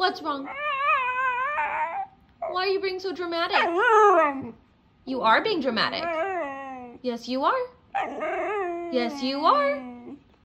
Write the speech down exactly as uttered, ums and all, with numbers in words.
What's wrong? Why are you being so dramatic? You are being dramatic. Yes, you are. Yes, you are.